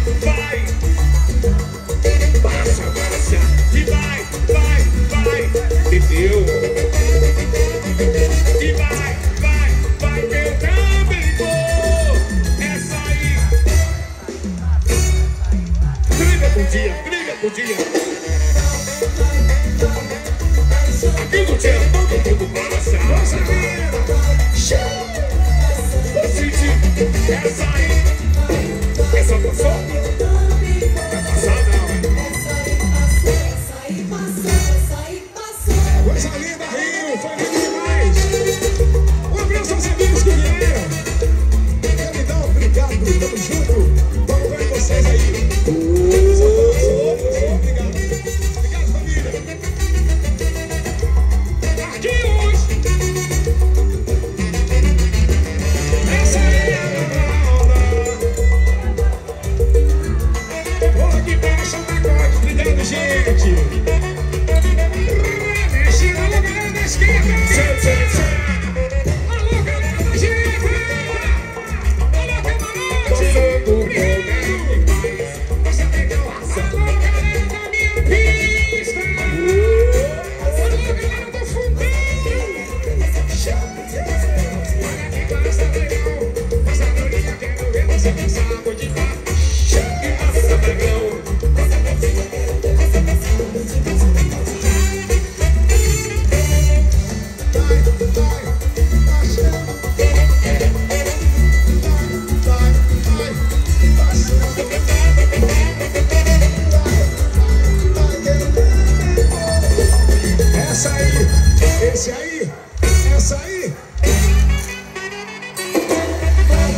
vai. Passa, passa, e vai, entendeu? E vai, que eu também vou. Essa aí. Trilha por dia. Aqui no Tchan, todo mundo passa. Nossa vida, vou sentir essa aí. Essa passou? Vai passar não, coisa linda, Rio, foi lindo demais. Um abraço aos amigos que vieram. Então, obrigado, tamo junto. Vamos ver vocês aí. Obrigado. Obrigado, família. Marquinhos. Essa é a onda. Vou aqui baixa o pacote. Obrigado, gente. Mexe na galera da esquerda. Alô, galera da direita. Alô, camarote. Esse aí